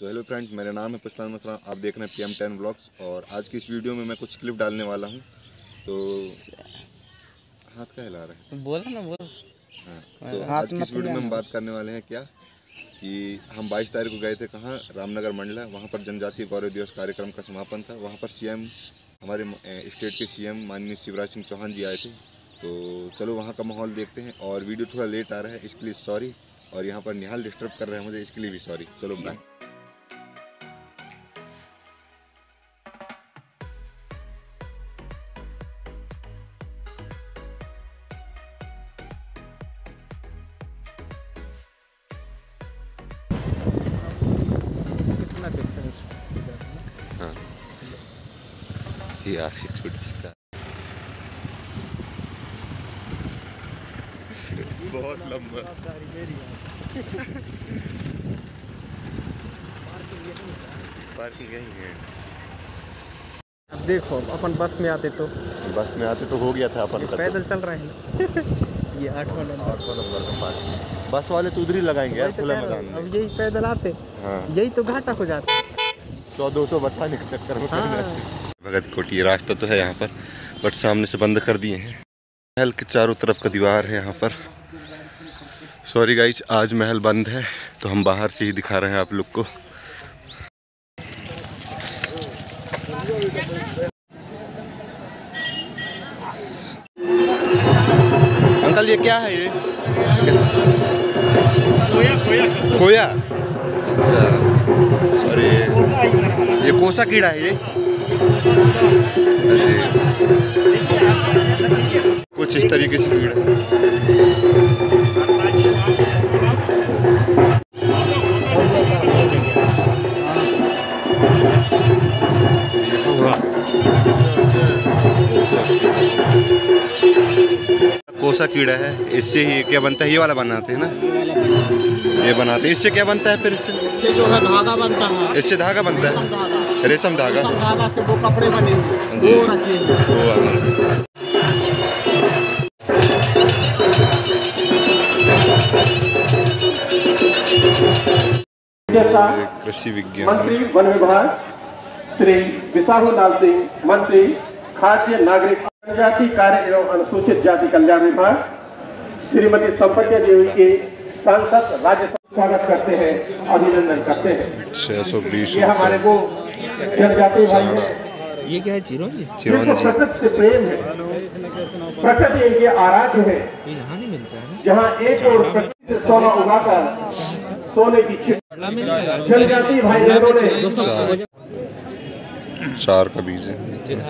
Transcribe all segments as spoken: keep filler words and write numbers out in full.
तो hello friends, मेरा नाम है पुष्पान मथुरा। आप देख रहे हैं पी एम टेन ब्लॉग्स और आज की इस वीडियो में मैं कुछ क्लिप डालने वाला हूं। तो हाथ का हिला रहा है, बोला ना बोल। हाँ, तो आज की इस वीडियो में हम बात करने वाले हैं क्या कि हम बाईस तारीख को गए थे कहाँ, रामनगर मंडला। वहाँ पर जनजातीय गौरव दिवस कार्यक्रम का समापन था। वहाँ पर सीएम, हमारे स्टेट के सीएम माननीय शिवराज सिंह चौहान जी आए थे। तो चलो वहाँ का माहौल देखते हैं। और वीडियो थोड़ा लेट आ रहा है, इसके लिए सॉरी। और यहाँ पर निहाल डिस्टर्ब कर रहे हैं मुझे, इसके लिए भी सॉरी। चलो बाय। हाँ यार, छोटी सी बहुत लंबा पार्किंग यही है। अब देखो, अपन बस में आते तो बस में आते तो हो गया था अपन पैदल चल रहे हैं। ये आठवां नंबर आठवां नंबर का पार्किंग। बस वाले तो उधर ही लगाएंगे यार, खुला मैदान में। अब यही पैदल आते, हाँ। यही तो घाटा हो जाता है। सौ दो सौ बचाने के चक्कर में। हाँ। भगत कोठी रास्ता तो है यहाँ पर, बट सामने से बंद कर दिए हैं। महल के चारों तरफ का दीवार है यहाँ पर। सॉरी गाइस, आज महल बंद है तो हम बाहर से ही दिखा रहे हैं आप लोग को। अंकल ये क्या है? ये कोया, कोया, कोया। अच्छा, और ये ये कोसा कीड़ा है ये? कुछ इस तरीके से कीड़ा। कोसा कीड़ा है। इससे ही क्या बनता है? ये वाला बनाते हैं ना, ये बनाते हैं। इससे क्या बनता है फिर? इससे इससे जो है धागा बनता है। इससे धागा बनता है, रेशम धागा। रेशम धागा से वो कपड़े बनेंगे, वो रखिए। कृषि विज्ञान मंत्री वन विभाग श्री विसाहू लाल सिंह, मंत्री खाद्य नागरिक जनजाति कार्य एवं अनुसूचित जाति कल्याण विभाग श्रीमती संपत्ति देवी के सांसद राज्यसभा स्वागत करते हैं, अभिनंदन करते हैं। छह सौ बीस ये हमारे वो जनजाति भाई हैं। ये क्या है? चिरौंजी। चिरौंजी प्रकृति से प्रेम है, प्रकृति इनके आराध्य है। यहाँ नहीं मिलता है। जहाँ एक और प्रकृति से सोना उगाकर सोने की चिप जनजाति भाई बहनों ने चार का बीज है।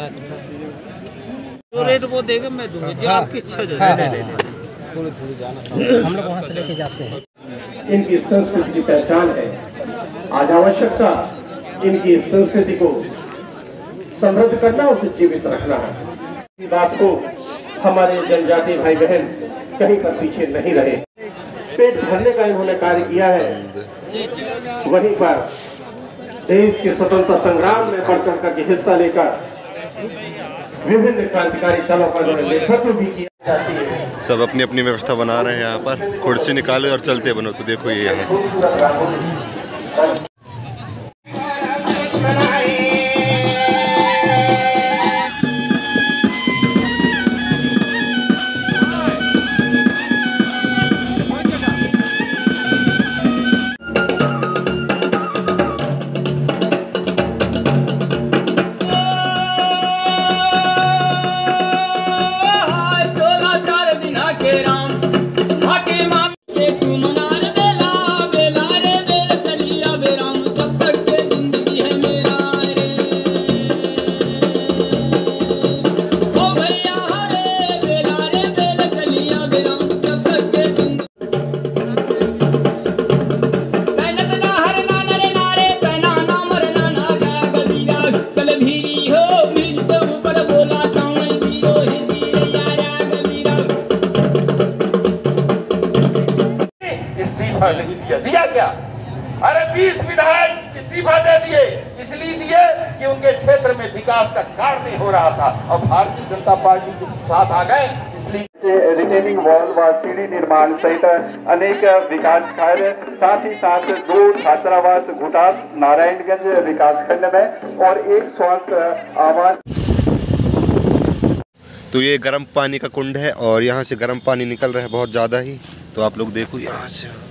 जो रेट वो देगा मैं दूंगा, जो आपकी इच्छा जो है। थोड़ी थोड़ी जाना, हम लोग वहाँ से लेके जाते हैं। इनकी संस्कृति की पहचान है। आज आवश्यकता इनकी संस्कृति को समृद्ध करना, उसे जीवित रखना है। इस बात को हमारे जनजाति भाई बहन कहीं पर पीछे नहीं रहे। पेट भरने का इन्होंने कार्य किया है, वहीं पर देश के स्वतंत्रता संग्राम में बढ़ चढ़ करके हिस्सा लेकर विभिन्न क्रांतिकारी दलों का नेतृत्व भी किया जाती है। सब अपनी अपनी व्यवस्था बना रहे हैं यहाँ पर। कुर्सी निकाले और चलते बनो। तो देखो ये यहाँ से नहीं दिया। दिया क्या? अरे बीस विधायक इस्तीफा दे दिए, इसलिए दिए कि उनके क्षेत्र में विकास का कार्य नहीं हो रहा था और भारतीय जनता पार्टी के साथ आ गए, इसलिए रिटेनिंग वॉल व सीढ़ी निर्माण सहित अनेक विकास कार्य, साथ ही साथ दो छात्रावास घुटास नारायणगंज विकास खंड में और एक स्वास्थ्य आवास। तो ये गर्म पानी का कुंड है और यहाँ से गर्म पानी निकल रहा है बहुत ज़्यादा ही। तो आप लोग देखो यहाँ से